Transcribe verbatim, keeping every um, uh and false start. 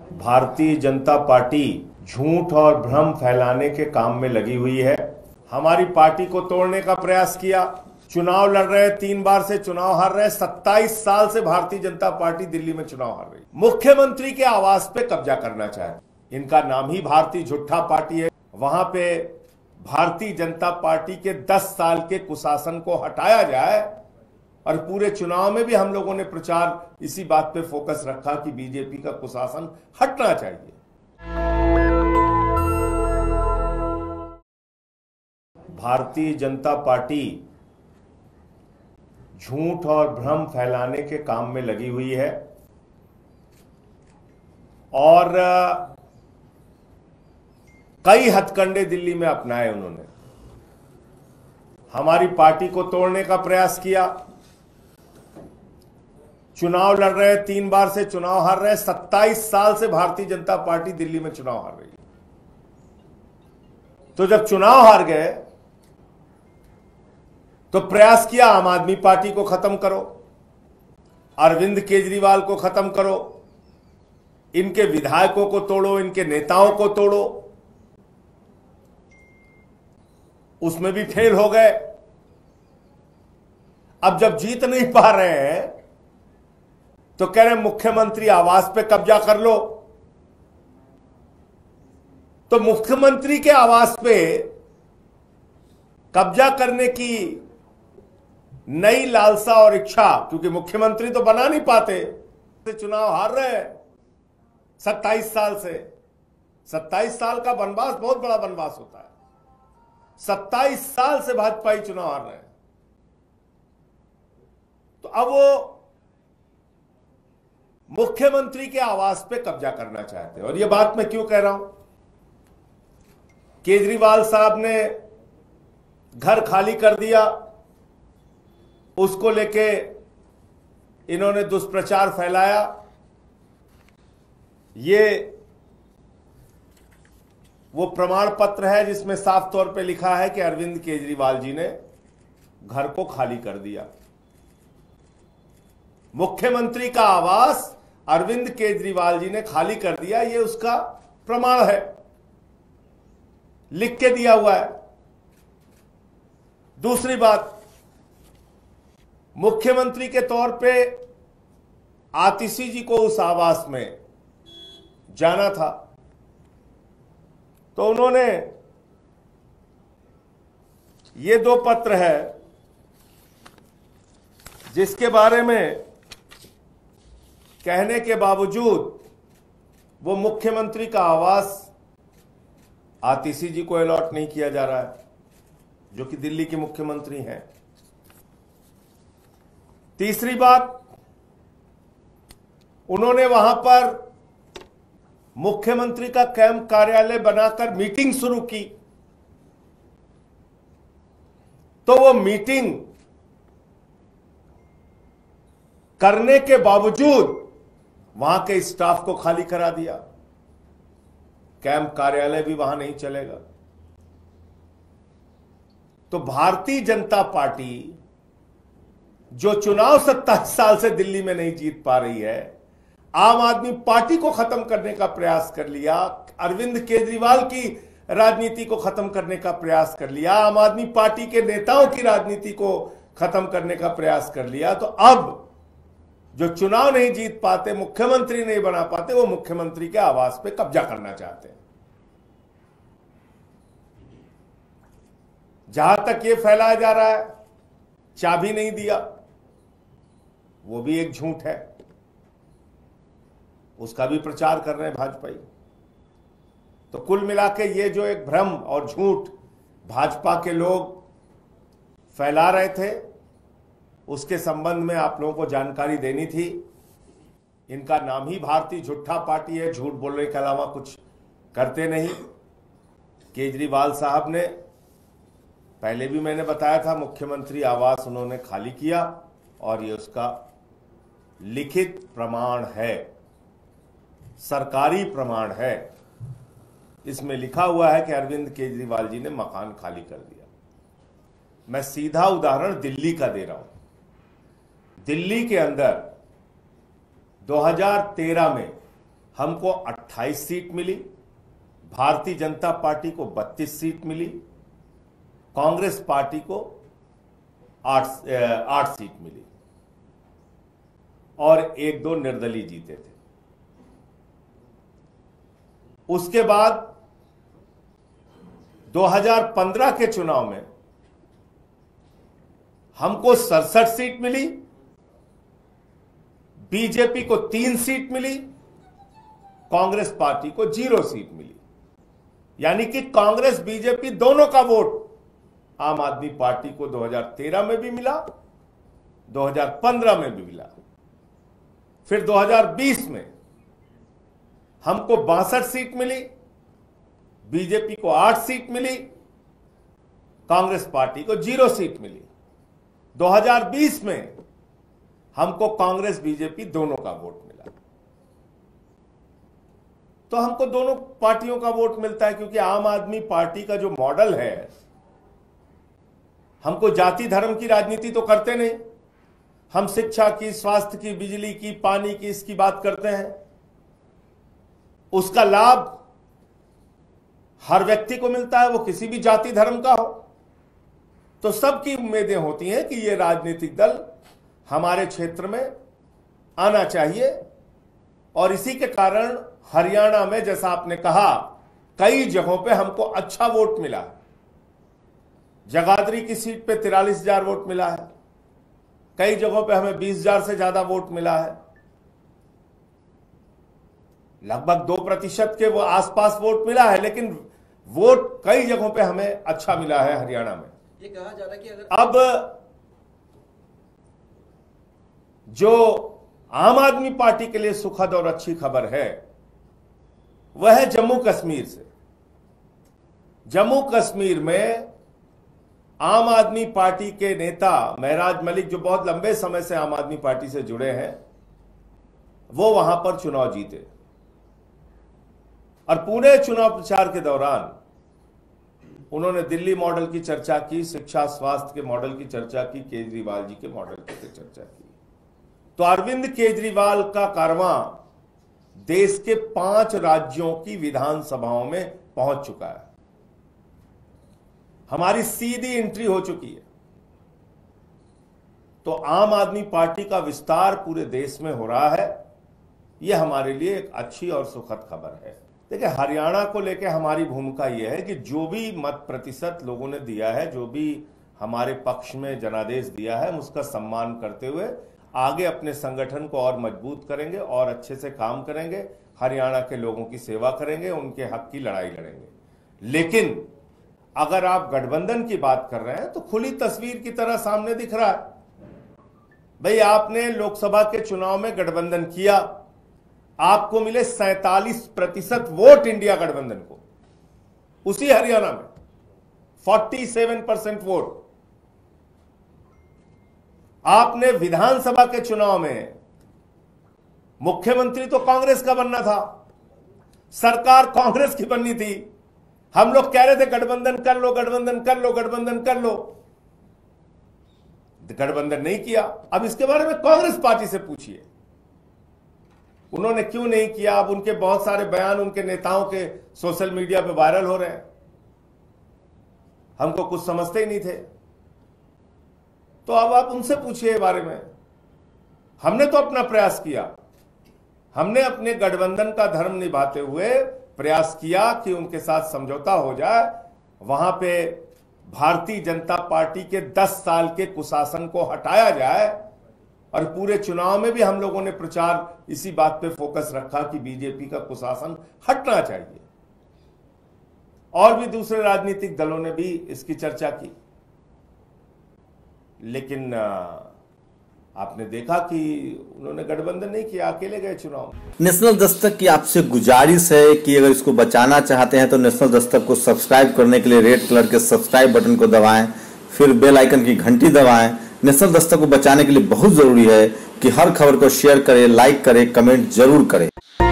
Bharatiya Janata party झूठ और भ्रम फैलाने के काम में लगी हुई है। हमारी पार्टी को तोड़ने का प्रयास किया। चुनाव लड़ रहे, तीन बार से चुनाव हार रहे, सत्ताईस साल से भारतीय जनता पार्टी दिल्ली में चुनाव हार रही। मुख्यमंत्री के आवास पे कब्जा करना चाहते। इनका नाम ही भारतीय झूठा पार्टी है। वहां पे भारतीय जनता पार्टी के दस साल के कुशासन को हटाया जाए। और पूरे चुनाव में भी हम लोगों ने प्रचार इसी बात पे फोकस रखा कि बीजेपी का कुशासन हटना चाहिए। भारतीय जनता पार्टी झूठ और भ्रम फैलाने के काम में लगी हुई है और कई हथकंडे दिल्ली में अपनाए उन्होंने। हमारी पार्टी को तोड़ने का प्रयास किया। चुनाव लड़ रहे, तीन बार से चुनाव हार रहे, सत्ताईस साल से भारतीय जनता पार्टी दिल्ली में चुनाव हार रही है। तो जब चुनाव हार गए तो प्रयास किया आम आदमी पार्टी को खत्म करो, अरविंद केजरीवाल को खत्म करो, इनके विधायकों को तोड़ो, इनके नेताओं को तोड़ो। उसमें भी फेल हो गए। अब जब जीत नहीं पा रहे हैं तो कह रहे मुख्यमंत्री आवास पे कब्जा कर लो। तो मुख्यमंत्री के आवास पे कब्जा करने की नई लालसा और इच्छा, क्योंकि मुख्यमंत्री तो बना नहीं पाते, चुनाव हार रहे हैं सत्ताईस साल से। सत्ताईस साल का वनवास बहुत बड़ा वनवास होता है। सत्ताईस साल से भाजपा ही चुनाव हार रहे हैं। तो अब वो मुख्यमंत्री के आवास पे कब्जा करना चाहते हैं। और ये बात मैं क्यों कह रहा हूं? केजरीवाल साहब ने घर खाली कर दिया, उसको लेके इन्होंने दुष्प्रचार फैलाया। ये वो प्रमाण पत्र है जिसमें साफ तौर पे लिखा है कि अरविंद केजरीवाल जी ने घर को खाली कर दिया। मुख्यमंत्री का आवास अरविंद केजरीवाल जी ने खाली कर दिया, ये उसका प्रमाण है, लिख के दिया हुआ है। दूसरी बात, मुख्यमंत्री के तौर पे आतिशी जी को उस आवास में जाना था, तो उन्होंने ये दो पत्र है जिसके बारे में कहने के बावजूद वो मुख्यमंत्री का आवास आतिशी जी को अलॉट नहीं किया जा रहा है, जो कि दिल्ली के मुख्यमंत्री हैं। तीसरी बात, उन्होंने वहां पर मुख्यमंत्री का कैंप कार्यालय बनाकर मीटिंग शुरू की। तो वो मीटिंग करने के बावजूद वहां के स्टाफ को खाली करा दिया। कैंप कार्यालय भी वहां नहीं चलेगा। तो भारतीय जनता पार्टी जो चुनाव सत्ताईस साल से दिल्ली में नहीं जीत पा रही है, आम आदमी पार्टी को खत्म करने का प्रयास कर लिया, अरविंद केजरीवाल की राजनीति को खत्म करने का प्रयास कर लिया, आम आदमी पार्टी के नेताओं की राजनीति को खत्म करने का प्रयास कर लिया। तो अब जो चुनाव नहीं जीत पाते, मुख्यमंत्री नहीं बना पाते, वो मुख्यमंत्री के आवास पे कब्जा करना चाहते हैं। जहां तक ये फैलाया जा रहा है चाबी नहीं दिया, वो भी एक झूठ है। उसका भी प्रचार कर रहे हैं भाजपा ही। तो कुल मिला के ये जो एक भ्रम और झूठ भाजपा के लोग फैला रहे थे, उसके संबंध में आप लोगों को जानकारी देनी थी। इनका नाम ही भारतीय झूठा पार्टी है, झूठ बोलने के अलावा कुछ करते नहीं। केजरीवाल साहब ने, पहले भी मैंने बताया था, मुख्यमंत्री आवास उन्होंने खाली किया और ये उसका लिखित प्रमाण है, सरकारी प्रमाण है। इसमें लिखा हुआ है कि अरविंद केजरीवाल जी ने मकान खाली कर दिया। मैं सीधा उदाहरण दिल्ली का दे रहा हूं। दिल्ली के अंदर दो हज़ार तेरह में हमको अट्ठाईस सीट मिली, भारतीय जनता पार्टी को बत्तीस सीट मिली, कांग्रेस पार्टी को आठ आठ सीट मिली और एक दो निर्दलीय जीते थे। उसके बाद दो हज़ार पंद्रह के चुनाव में हमको सड़सठ सीट मिली, बीजेपी को तीन सीट मिली, कांग्रेस पार्टी को जीरो सीट मिली। यानी कि कांग्रेस बीजेपी दोनों का वोट आम आदमी पार्टी को दो हज़ार तेरह में भी मिला, दो हज़ार पंद्रह में भी मिला। फिर दो हज़ार बीस में हमको बासठ सीट मिली, बीजेपी को आठ सीट मिली, कांग्रेस पार्टी को जीरो सीट मिली। दो हज़ार बीस में हमको कांग्रेस बीजेपी दोनों का वोट मिला। तो हमको दोनों पार्टियों का वोट मिलता है क्योंकि आम आदमी पार्टी का जो मॉडल है, हमको जाति धर्म की राजनीति तो करते नहीं, हम शिक्षा की, स्वास्थ्य की, बिजली की, पानी की, इसकी बात करते हैं। उसका लाभ हर व्यक्ति को मिलता है, वो किसी भी जाति धर्म का हो। तो सबकी उम्मीदें होती हैं कि ये राजनीतिक दल हमारे क्षेत्र में आना चाहिए और इसी के कारण हरियाणा में, जैसा आपने कहा, कई जगहों पे हमको अच्छा वोट मिला। जगाधरी की सीट पे तिरालीस हजार वोट मिला है, कई जगहों पे हमें बीस हजार से ज्यादा वोट मिला है, लगभग दो प्रतिशत के वो आसपास वोट मिला है, लेकिन वोट कई जगहों पे हमें अच्छा मिला है हरियाणा में। ये कहा जा रहा है कि अगर अब जो आम आदमी पार्टी के लिए सुखद और अच्छी खबर है वह है जम्मू कश्मीर से। जम्मू कश्मीर में आम आदमी पार्टी के नेता महराज मलिक, जो बहुत लंबे समय से आम आदमी पार्टी से जुड़े हैं, वो वहां पर चुनाव जीते और पूरे चुनाव प्रचार के दौरान उन्होंने दिल्ली मॉडल की चर्चा की, शिक्षा स्वास्थ्य के मॉडल की चर्चा की, केजरीवाल जी के मॉडल की चर्चा की। तो अरविंद केजरीवाल का कारवां देश के पांच राज्यों की विधानसभाओं में पहुंच चुका है। हमारी सीधी एंट्री हो चुकी है। तो आम आदमी पार्टी का विस्तार पूरे देश में हो रहा है। यह हमारे लिए एक अच्छी और सुखद खबर है। देखिए, हरियाणा को लेकर हमारी भूमिका यह है कि जो भी मत प्रतिशत लोगों ने दिया है, जो भी हमारे पक्ष में जनादेश दिया है, हम उसका सम्मान करते हुए आगे अपने संगठन को और मजबूत करेंगे और अच्छे से काम करेंगे, हरियाणा के लोगों की सेवा करेंगे, उनके हक की लड़ाई लड़ेंगे। लेकिन अगर आप गठबंधन की बात कर रहे हैं तो खुली तस्वीर की तरह सामने दिख रहा है। भाई, आपने लोकसभा के चुनाव में गठबंधन किया, आपको मिले सैंतालीस प्रतिशत वोट इंडिया गठबंधन को, उसी हरियाणा में सैंतालीस परसेंट वोट। आपने विधानसभा के चुनाव में मुख्यमंत्री तो कांग्रेस का बनना था, सरकार कांग्रेस की बननी थी। हम लोग कह रहे थे गठबंधन कर लो, गठबंधन कर लो, गठबंधन कर लो, गठबंधन नहीं किया। अब इसके बारे में कांग्रेस पार्टी से पूछिए, उन्होंने क्यों नहीं किया। अब उनके बहुत सारे बयान उनके नेताओं के सोशल मीडिया पे वायरल हो रहे हैं, हमको कुछ समझते ही नहीं थे। तो अब आप उनसे पूछिए बारे में। हमने तो अपना प्रयास किया, हमने अपने गठबंधन का धर्म निभाते हुए प्रयास किया कि उनके साथ समझौता हो जाए, वहां पे भारतीय जनता पार्टी के दस साल के कुशासन को हटाया जाए। और पूरे चुनाव में भी हम लोगों ने प्रचार इसी बात पे फोकस रखा कि बीजेपी का कुशासन हटना चाहिए। और भी दूसरे राजनीतिक दलों ने भी इसकी चर्चा की, लेकिन आपने देखा कि उन्होंने गठबंधन नहीं किया, अकेले गए चुनाव। नेशनल दस्तक की आपसे गुजारिश है कि अगर इसको बचाना चाहते हैं तो नेशनल दस्तक को सब्सक्राइब करने के लिए रेड कलर के सब्सक्राइब बटन को दबाएं, फिर बेल आइकन की घंटी दबाएं। नेशनल दस्तक को बचाने के लिए बहुत जरूरी है कि हर खबर को शेयर करें, लाइक करें, कमेंट जरूर करें।